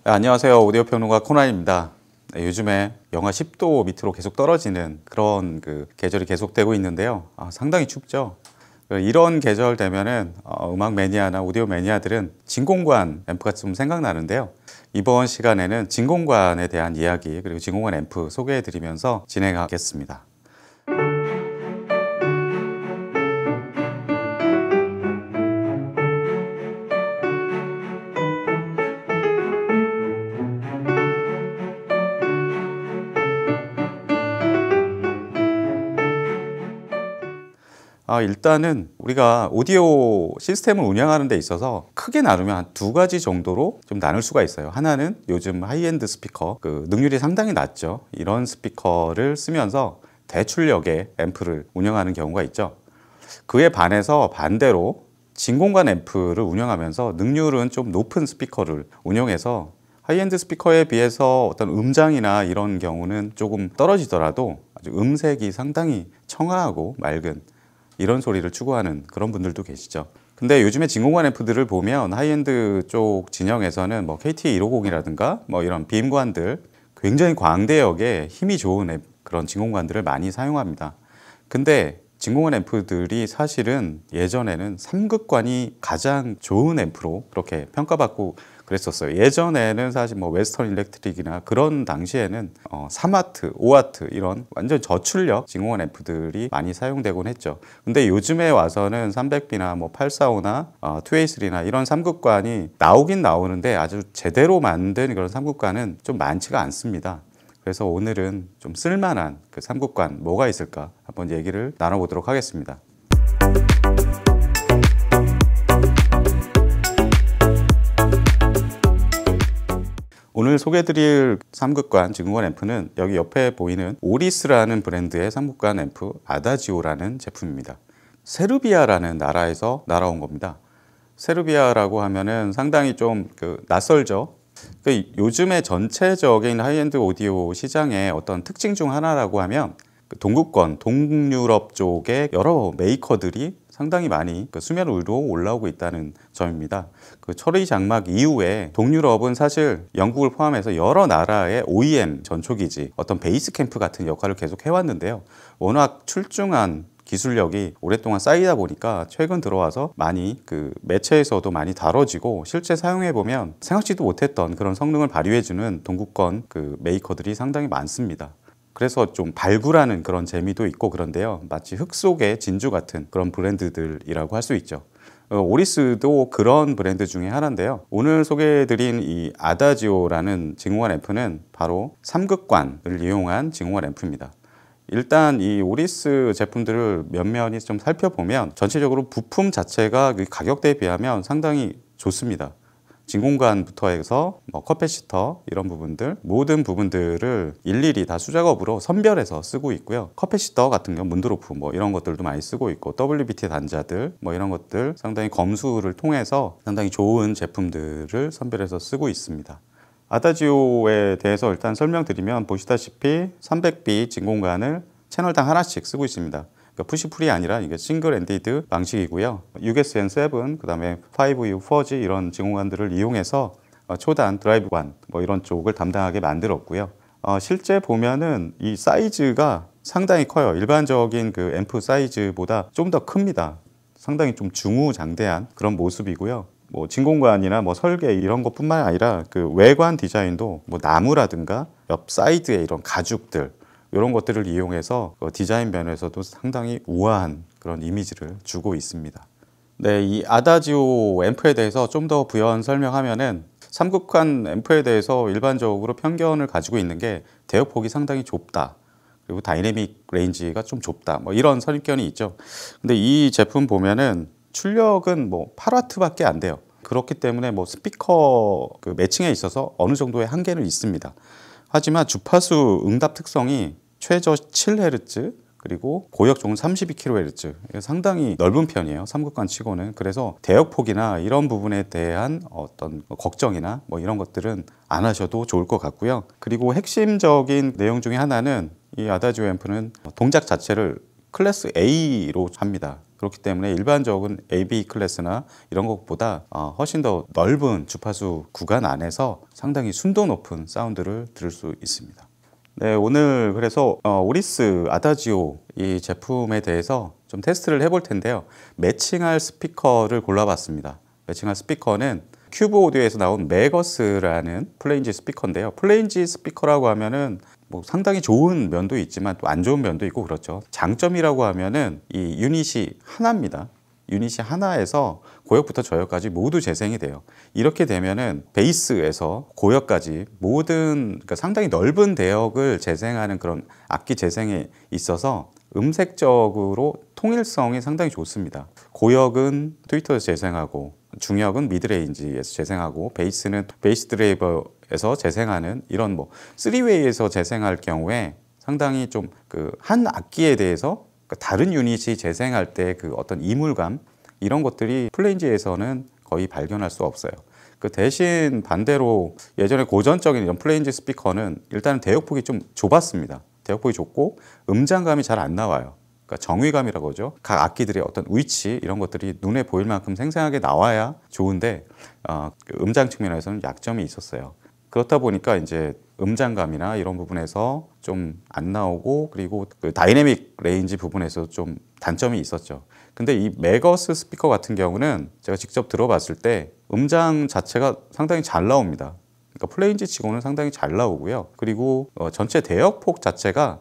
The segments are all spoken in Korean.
네, 안녕하세요. 오디오 평론가 코난입니다. 네, 요즘에 영하 10도 밑으로 계속 떨어지는 그런 계절이 계속되고 있는데요. 상당히 춥죠. 이런 계절 되면은 음악 매니아나 오디오 매니아들은 진공관 앰프가 좀 생각나는데요. 이번 시간에는 진공관에 대한 이야기 그리고 진공관 앰프 소개해 드리면서 진행하겠습니다. 일단은 우리가 오디오 시스템을 운영하는 데 있어서 크게 나누면 한 두 가지 정도로 좀 나눌 수가 있어요. 하나는 요즘 하이엔드 스피커, 능률이 상당히 낮죠. 이런 스피커를 쓰면서 대출력의 앰프를 운영하는 경우가 있죠. 그에 반해서 반대로 진공관 앰프를 운영하면서 능률은 좀 높은 스피커를 운영해서 하이엔드 스피커에 비해서 어떤 음장이나 이런 경우는 조금 떨어지더라도 아주 음색이 상당히 청아하고 맑은 이런 소리를 추구하는 그런 분들도 계시죠. 근데 요즘에 진공관 앰프들을 보면 하이엔드 쪽 진영에서는 KT150이라든가 이런 빔관들 굉장히 광대역에 힘이 좋은 그런 진공관들을 많이 사용합니다. 근데 진공관 앰프들이 사실은 예전에는 삼극관이 가장 좋은 앰프로 그렇게 평가받고 그랬었어요. 예전에는 사실 웨스턴 일렉트릭이나 그런 당시에는 3와트, 5와트 이런 완전 저출력 진공관 앰프들이 많이 사용되곤 했죠. 근데 요즘에 와서는 300B나 845나 2A3나 이런 삼극관이 나오긴 나오는데 아주 제대로 만든 그런 삼극관은 좀 많지가 않습니다. 그래서 오늘은 좀 쓸만한 그 삼극관 뭐가 있을까 한번 얘기를 나눠보도록 하겠습니다. 오늘 소개해드릴 삼극관 진공관 앰프는 여기 옆에 보이는 오리스라는 브랜드의 삼극관 앰프 아다지오라는 제품입니다. 세르비아라는 나라에서 날아온 겁니다. 세르비아라고 하면은 상당히 좀 낯설죠. 요즘에 전체적인 하이엔드 오디오 시장의 어떤 특징 중 하나라고 하면 동구권, 동유럽 쪽의 여러 메이커들이 상당히 많이 수면 위로 올라오고 있다는 점입니다. 철의 장막 이후에 동유럽은 사실 영국을 포함해서 여러 나라의 OEM 전초기지, 어떤 베이스 캠프 같은 역할을 계속 해왔는데요. 워낙 출중한 기술력이 오랫동안 쌓이다 보니까 최근 들어와서 많이 매체에서도 많이 다뤄지고 실제 사용해보면 생각지도 못했던 그런 성능을 발휘해주는 동구권 메이커들이 상당히 많습니다. 그래서 좀 발굴하는 그런 재미도 있고 그런데요. 마치 흙 속의 진주 같은 그런 브랜드들이라고 할 수 있죠. 오리스도 그런 브랜드 중에 하나인데요. 오늘 소개해드린 이 아다지오라는 진공관 앰프는 바로 삼극관을 이용한 진공관 앰프입니다. 일단 이 오리스 제품들을 면면히 좀 살펴보면 전체적으로 부품 자체가 가격대에 비하면 상당히 좋습니다. 진공관부터 해서 커패시터 이런 부분들 모든 부분들을 일일이 다 수작업으로 선별해서 쓰고 있고요. 커패시터 같은 경우 문드로프 이런 것들도 많이 쓰고 있고 WBT 단자들 이런 것들 상당히 검수를 통해서 상당히 좋은 제품들을 선별해서 쓰고 있습니다. 아다지오에 대해서 일단 설명드리면 보시다시피 300B 진공관을 채널당 하나씩 쓰고 있습니다. 푸시풀이 아니라 이게 싱글 엔디드 방식이고요. USN7, 그 다음에 5U, 4G 이런 진공관들을 이용해서 초단 드라이브관 이런 쪽을 담당하게 만들었고요. 실제 보면은 이 사이즈가 상당히 커요. 일반적인 앰프 사이즈보다 좀 더 큽니다. 상당히 좀 중후장대한 그런 모습이고요. 진공관이나 설계 이런 것뿐만 아니라 외관 디자인도 나무라든가 옆 사이드에 이런 가죽들 이런 것들을 이용해서 디자인 면에서도 상당히 우아한 그런 이미지를 주고 있습니다. 네, 이 아다지오 앰프에 대해서 좀 더 부연 설명하면은 삼극관 앰프에 대해서 일반적으로 편견을 가지고 있는 게 대역폭이 상당히 좁다. 그리고 다이내믹 레인지가 좀 좁다. 이런 선입견이 있죠. 근데 이 제품 보면은 출력은 8W밖에 안 돼요. 그렇기 때문에 스피커 매칭에 있어서 어느 정도의 한계는 있습니다. 하지만 주파수 응답 특성이 최저 7Hz 그리고 고역종은 32kHz 상당히 넓은 편이에요. 삼극관 치고는. 그래서 대역폭이나 이런 부분에 대한 어떤 걱정이나 이런 것들은 안 하셔도 좋을 것 같고요. 그리고 핵심적인 내용 중에 하나는 이 아다지오 앰프는 동작 자체를 클래스 A로 합니다. 그렇기 때문에 일반적인 AB 클래스나 이런 것보다 훨씬 더 넓은 주파수 구간 안에서 상당히 순도 높은 사운드를 들을 수 있습니다. 네, 오늘 그래서 오리스 아다지오 이 제품에 대해서 좀 테스트를 해볼 텐데요. 매칭할 스피커를 골라봤습니다. 매칭할 스피커는 큐브 오디오에서 나온 매거스라는 플레인지 스피커인데요. 플레인지 스피커라고 하면은 뭐 상당히 좋은 면도 있지만 또 안 좋은 면도 있고 그렇죠. 장점이라고 하면은 이 유닛이 하나입니다. 유닛이 하나에서 고역부터 저역까지 모두 재생이 돼요. 이렇게 되면은 베이스에서 고역까지 모든 그러니까 상당히 넓은 대역을 재생하는 그런 악기 재생에 있어서 음색적으로 통일성이 상당히 좋습니다. 고역은 트위터에서 재생하고 중역은 미드레인지에서 재생하고 베이스는 베이스 드라이버에서 재생하는 이런 뭐 3웨이에서 재생할 경우에 상당히 좀 그 한 악기에 대해서 다른 유닛이 재생할 때 그 어떤 이물감 이런 것들이 플레인지에서는 거의 발견할 수 없어요. 그 대신 반대로 예전에 고전적인 이런 플레인지 스피커는 일단은 대역폭이 좀 좁았습니다. 대역폭이 좁고 음장감이 잘 안 나와요. 그러니까 정위감이라고 하죠. 각 악기들의 어떤 위치 이런 것들이 눈에 보일 만큼 생생하게 나와야 좋은데 음장 측면에서는 약점이 있었어요. 그렇다 보니까 이제 음장감이나 이런 부분에서 좀 안 나오고 그리고 그 다이내믹 레인지 부분에서 좀 단점이 있었죠. 근데 이 매거스 스피커 같은 경우는 제가 직접 들어봤을 때 음장 자체가 상당히 잘 나옵니다. 그러니까 플레인지 치고는 상당히 잘 나오고요. 그리고 전체 대역폭 자체가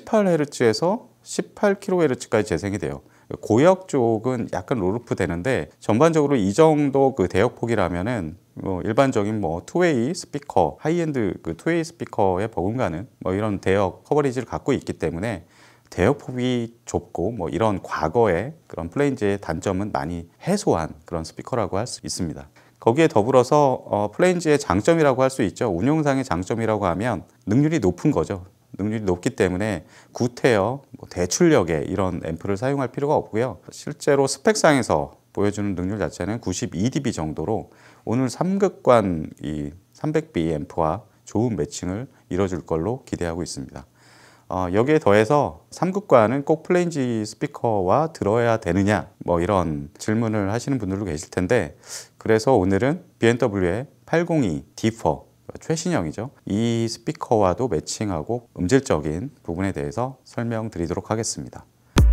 38Hz에서 18kHz까지 재생이 돼요. 고역 쪽은 약간 롤오프 되는데 전반적으로 이 정도 그 대역폭이라면은 뭐 일반적인 뭐 투웨이 스피커, 하이엔드 그 투웨이 스피커에 버금가는 뭐 이런 대역 커버리지를 갖고 있기 때문에 대역폭이 좁고 뭐 이런 과거의 그런 플레인지의 단점은 많이 해소한 그런 스피커라고 할 수 있습니다. 거기에 더불어서 플레인지의 장점이라고 할 수 있죠. 운용상의 장점이라고 하면 능률이 높은 거죠. 능률이 높기 때문에 구테어, 대출력의 이런 앰프를 사용할 필요가 없고요. 실제로 스펙상에서 보여주는 능률 자체는 92dB 정도로 오늘 3극관 이 300B 앰프와 좋은 매칭을 이뤄줄 걸로 기대하고 있습니다. 여기에 더해서 3극관은 꼭 플레인지 스피커와 들어야 되느냐 뭐 이런 질문을 하시는 분들도 계실 텐데 그래서 오늘은 B&W의 802 D4 최신형이죠. 이 스피커와도 매칭하고 음질적인 부분에 대해서 설명드리도록 하겠습니다.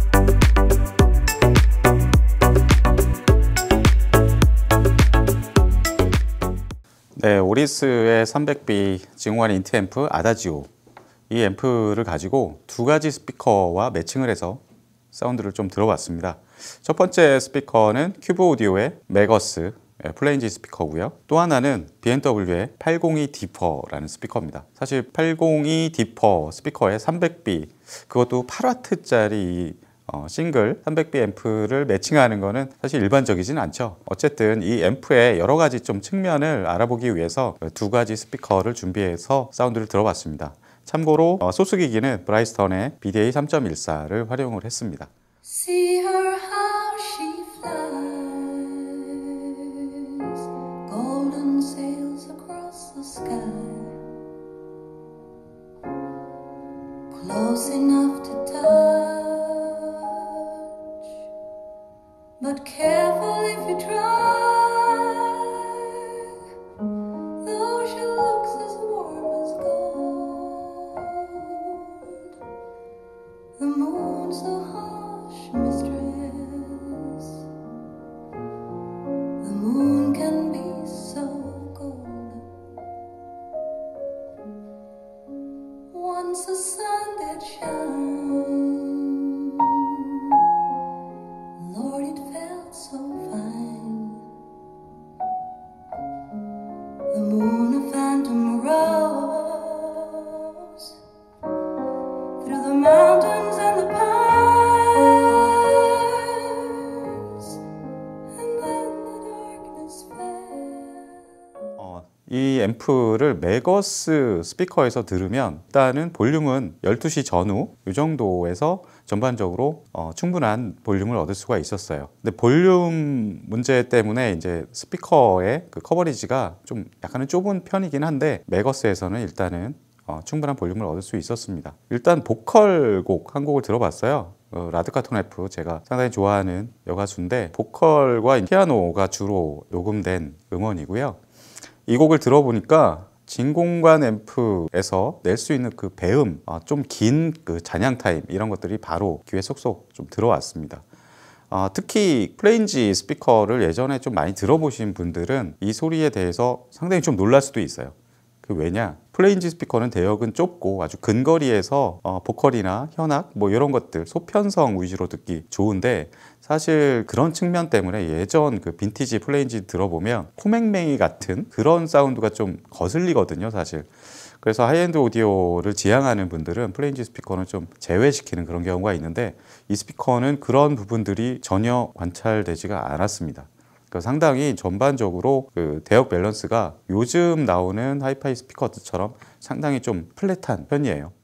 네, 오리스의 300B 증후관 인트 앰프 아다지오 이 앰프를 가지고 두 가지 스피커와 매칭을 해서 사운드를 좀 들어봤습니다. 첫 번째 스피커는 큐브 오디오의 매거스 플레인지 스피커고요. 또 하나는 B&W의 802 디퍼라는 스피커입니다. 사실 802 디퍼 스피커의 300B 그것도 8W짜리 싱글 300B 앰프를 매칭하는 거는 사실 일반적이진 않죠. 어쨌든 이 앰프의 여러 가지 좀 측면을 알아보기 위해서 두 가지 스피커를 준비해서 사운드를 들어봤습니다. 참고로 소스기기는 브라이스턴의 BDA 3.14를 활용을 했습니다. See her how she flies, golden sails across the sky, close enough to touch, but careful if you try. Though she looks as warm as gold, the moon's a harsh mistress. The moon can be so cold. Once the sun did shine, Lord, it felt so fine. The moon, a phantom, rose through the mountains and the pines, and then the darkness fell. 이 앰프를 매거스 스피커에서 들으면 일단은 볼륨은 12시 전후 이 정도에서 전반적으로 충분한 볼륨을 얻을 수가 있었어요. 근데 볼륨 문제 때문에 이제 스피커의 그 커버리지가 좀 약간은 좁은 편이긴 한데 매거스에서는 일단은 충분한 볼륨을 얻을 수 있었습니다. 일단 보컬 곡 한 곡을 들어봤어요. 라드카톤 F 제가 상당히 좋아하는 여가수인데 보컬과 피아노가 주로 녹음된 음원이고요. 이 곡을 들어보니까 진공관 앰프에서 낼 수 있는 그 배음, 좀 긴 그 잔향 타임 이런 것들이 바로 귀에 쏙쏙 좀 들어왔습니다. 특히 플레인지 스피커를 예전에 좀 많이 들어보신 분들은 이 소리에 대해서 상당히 좀 놀랄 수도 있어요. 그 왜냐? 플레인지 스피커는 대역은 좁고 아주 근거리에서 보컬이나 현악 뭐 이런 것들 소편성 위주로 듣기 좋은데 사실 그런 측면 때문에 예전 그 빈티지 플레인지 들어보면 코맹맹이 같은 그런 사운드가 좀 거슬리거든요, 사실. 그래서 하이엔드 오디오를 지향하는 분들은 플레인지 스피커는 좀 제외시키는 그런 경우가 있는데 이 스피커는 그런 부분들이 전혀 관찰되지가 않았습니다. 상당히 전반적으로 그 대역 밸런스가 요즘 나오는 하이파이 스피커들처럼 상당히 좀 플랫한 편이에요.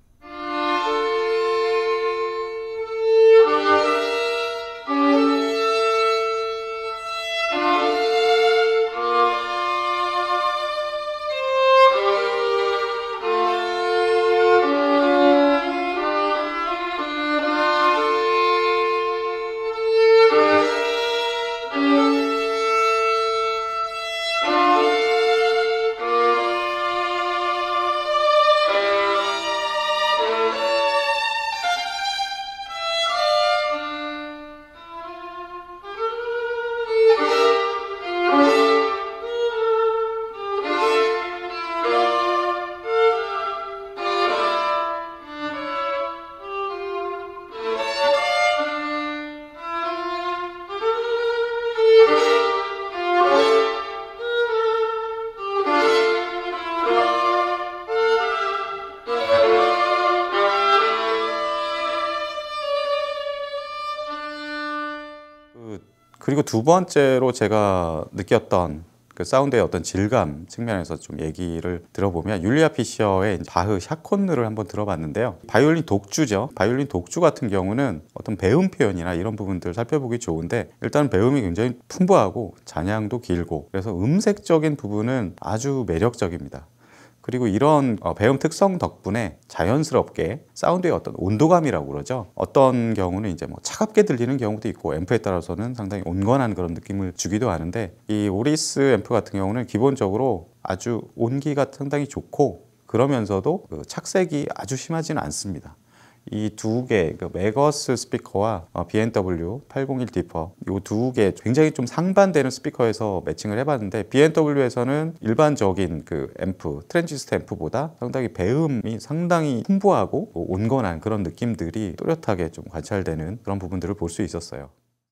그리고 두 번째로 제가 느꼈던 그 사운드의 어떤 질감 측면에서 좀 얘기를 들어보면 율리아 피셔의 바흐 샤콘느를 한번 들어봤는데요. 바이올린 독주죠. 바이올린 독주 같은 경우는 어떤 배음 표현이나 이런 부분들 살펴보기 좋은데 일단 배음이 굉장히 풍부하고 잔향도 길고 그래서 음색적인 부분은 아주 매력적입니다. 그리고 이런 배음 특성 덕분에 자연스럽게 사운드의 어떤 온도감이라고 그러죠. 어떤 경우는 이제 뭐 차갑게 들리는 경우도 있고 앰프에 따라서는 상당히 온건한 그런 느낌을 주기도 하는데 이 오리스 앰프 같은 경우는 기본적으로 아주 온기가 상당히 좋고 그러면서도 그 착색이 아주 심하지는 않습니다. 이 두 개, 그 매거스 스피커와 B&W 801 디퍼 이 두 개 굉장히 좀 상반되는 스피커에서 매칭을 해봤는데 B&W에서는 일반적인 그 앰프, 트랜지스터 앰프보다 상당히 배음이 상당히 풍부하고 온건한 그런 느낌들이 또렷하게 좀 관찰되는 그런 부분들을 볼 수 있었어요.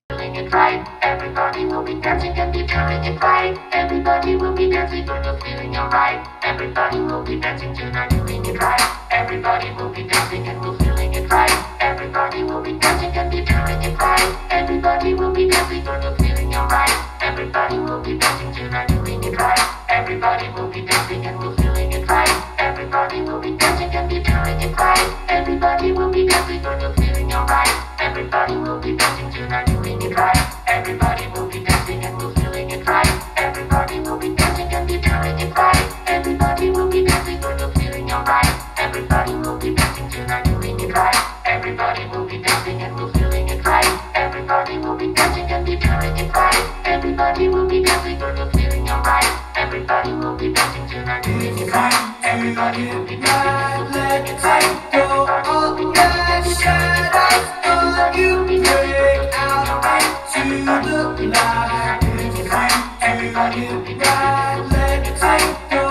Everybody will be dancing and be feeling it right. Everybody will be dancing, but you're feeling alright. Everybody will be dancing tonight, doing it right. Everybody will be dancing and we're feeling it right. Everybody will be dancing and be feeling it right. Everybody will be dancing, but you're feeling alright. Everybody will be dancing tonight, doing it right. Everybody will be dancing and we're feeling it right. Everybody will be dancing and be feeling it right. Everybody will be dancing, but you're feeling alright. Everybody will be dancing tonight, doing it right. Everybody will be dancing and we're feeling it right. Everybody will be dancing and be feeling it right. Everybody will be dancing, but you're feeling alright. Everybody will be dancing tonight, doing it right. Everybody will be dancing and we're feeling it right. Everybody will be dancing and be feeling it right. Everybody will be dancing, but you're feeling alright. Everybody will be dancing tonight, doing it right. Everybody will be dancing and we're feeling it right. Everybody will be dancing and be feeling it right. Everybody will be dancing, but you're feeling alright. Everybody will be dancing tonight, doing it right. Everybody will be dancing and we're feeling it right.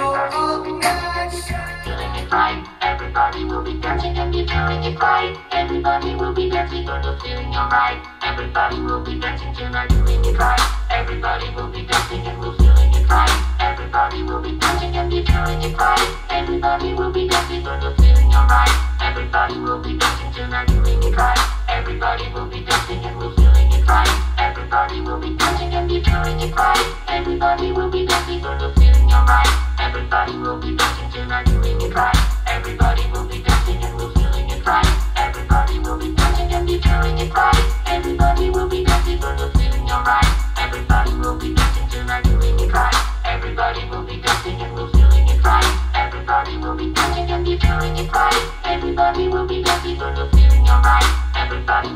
Everybody will be dancing and be feeling it right. Everybody will be dancing, but you're feeling alright. Everybody will be dancing tonight, doing it right. Everybody will be dancing and we're feeling it right. Everybody will be dancing and be feeling it right. Everybody will be dancing, but you're feeling alright. Everybody will be dancing tonight, doing it right. Everybody will be dancing and we're feeling it right. Everybody will be dancing and be feeling it right. Everybody will be dancing, but you're feeling alright. Everybody will be dancing tonight, doing it right. Everybody will be dancing and we're feeling it right. Everybody will be dancing and be feeling it right. Everybody will be dancing, but you're feeling alright. Everybody will be dancing tonight, doing it right. Everybody will be dancing and we're feeling it right. Everybody will be dancing and be feeling it right. Everybody will be dancing, but you're feeling alright. Everybody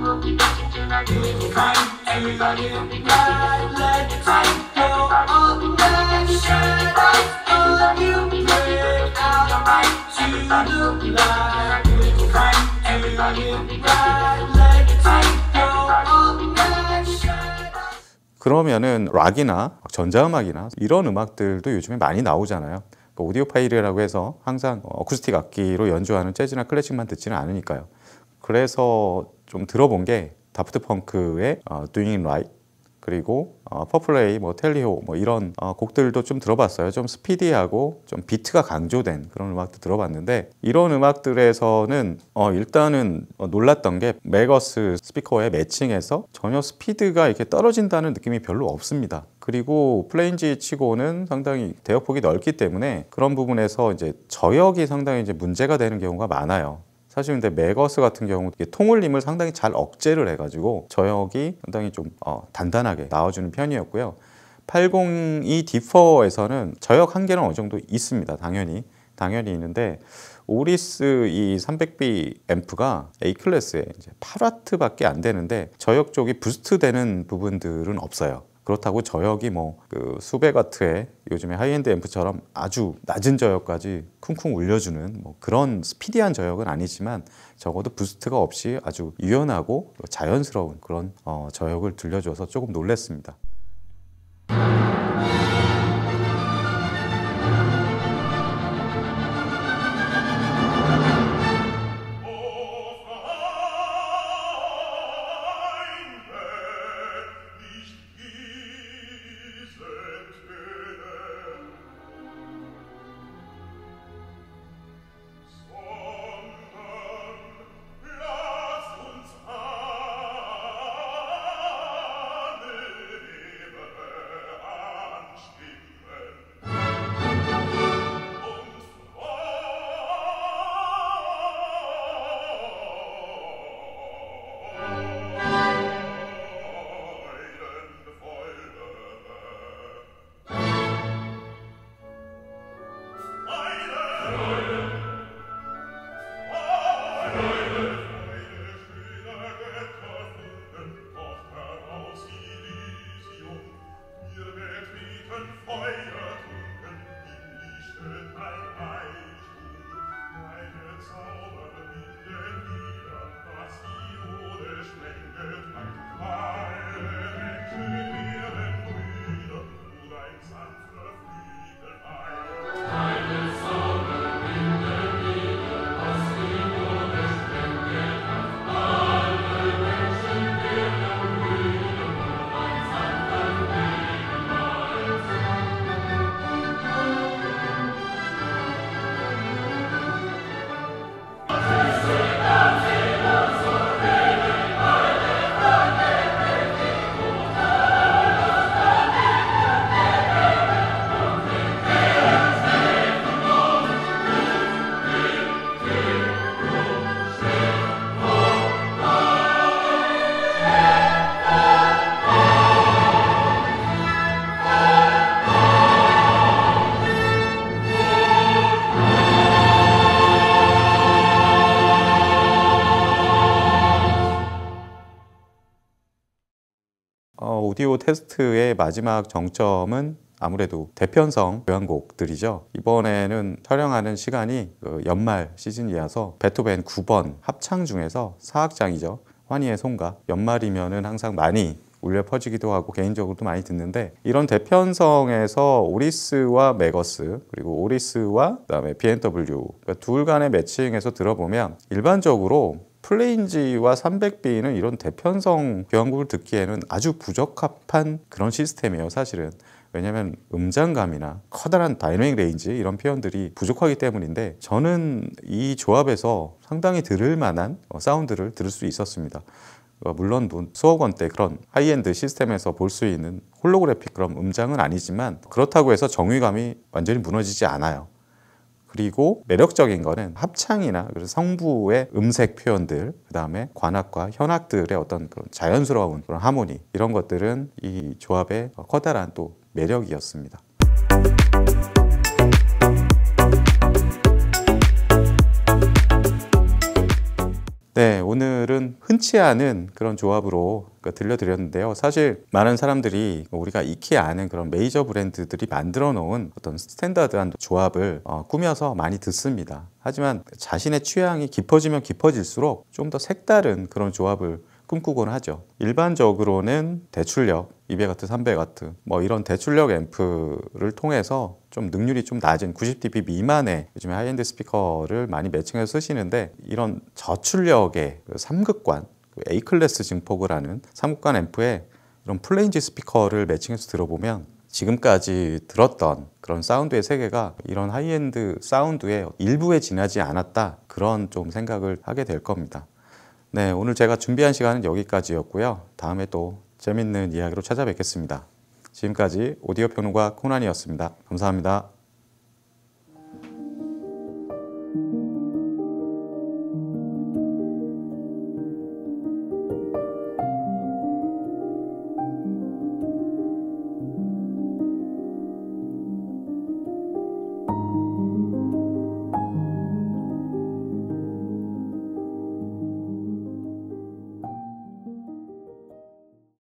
Everybody ride like a tango all night. Shadows on you, break out to the light. Everybody ride like a tango all night. Shadows. 그러면은 락이나 전자음악이나 이런 음악들도 요즘에 많이 나오잖아요. 오디오 파일이라고 해서 항상 어쿠스틱 악기로 연주하는 재즈나 클래식만 듣지는 않으니까요. 그래서 좀 들어본 게 다프트 펑크의 Doing It Right, 그리고 퍼플레이, 텔리호 이런 곡들도 좀 들어봤어요. 좀 스피디하고 좀 비트가 강조된 그런 음악도 들어봤는데, 이런 음악들에서는 일단은 놀랐던 게 메거스 스피커의 매칭에서 전혀 스피드가 이렇게 떨어진다는 느낌이 별로 없습니다. 그리고 플레인지 치고는 상당히 대역폭이 넓기 때문에 그런 부분에서 이제 저역이 상당히 이제 문제가 되는 경우가 많아요. 사실 근데 메거스 같은 경우 통울림을 상당히 잘 억제를 해가지고 저역이 상당히 좀 단단하게 나와주는 편이었고요. 802 디퍼에서는 저역 한계는 어느 정도 있습니다. 당연히 있는데, 오리스 이 300B 앰프가 A 클래스에 이제 8W밖에 안 되는데 저역 쪽이 부스트 되는 부분들은 없어요. 그렇다고 저역이 그 수백 와트의 요즘에 하이엔드 앰프처럼 아주 낮은 저역까지 쿵쿵 울려주는 그런 스피디한 저역은 아니지만, 적어도 부스트가 없이 아주 유연하고 자연스러운 그런 저역을 들려줘서 조금 놀랐습니다. 오디오 테스트의 마지막 정점은 아무래도 대편성 교향곡들이죠. 이번에는 촬영하는 시간이 연말 시즌이어서 베토벤 9번 합창 중에서 사악장이죠. 환희의 송가. 연말이면은 항상 많이 울려 퍼지기도 하고 개인적으로도 많이 듣는데, 이런 대편성에서 오리스와 메거스, 그리고 오리스와 그다음에 B&W, 그러니까 둘 간의 매칭에서 들어보면 일반적으로 플레인지와 300B는 이런 대편성 교향곡을 듣기에는 아주 부적합한 그런 시스템이에요, 사실은. 왜냐하면 음장감이나 커다란 다이내믹 레인지 이런 표현들이 부족하기 때문인데, 저는 이 조합에서 상당히 들을 만한 사운드를 들을 수 있었습니다. 물론 수억 원대 그런 하이엔드 시스템에서 볼 수 있는 홀로그래픽 그런 음장은 아니지만, 그렇다고 해서 정의감이 완전히 무너지지 않아요. 그리고 매력적인 거는 합창이나 성부의 음색 표현들, 그 다음에 관악과 현악들의 어떤 그런 자연스러운 그런 하모니, 이런 것들은 이 조합의 커다란 또 매력이었습니다. 네, 오늘은 흔치 않은 그런 조합으로 들려드렸는데요. 사실 많은 사람들이 우리가 익히 아는 그런 메이저 브랜드들이 만들어 놓은 어떤 스탠다드한 조합을 꾸며서 많이 듣습니다. 하지만 자신의 취향이 깊어지면 깊어질수록 좀 더 색다른 그런 조합을 꿈꾸곤 하죠. 일반적으로는 대출력, 200W, 300W 뭐 이런 대출력 앰프를 통해서 좀 능률이 좀 낮은 90dB 미만의 요즘에 하이엔드 스피커를 많이 매칭해서 쓰시는데, 이런 저출력의 3극관, A클래스 증폭을 하는 3극관 앰프에 이런 플레인지 스피커를 매칭해서 들어보면 지금까지 들었던 그런 사운드의 세계가 이런 하이엔드 사운드의 일부에 지나지 않았다, 그런 좀 생각을 하게 될 겁니다. 네, 오늘 제가 준비한 시간은 여기까지였고요. 다음에 또 재밌는 이야기로 찾아뵙겠습니다. 지금까지 오디오 평론가 코난이었습니다. 감사합니다.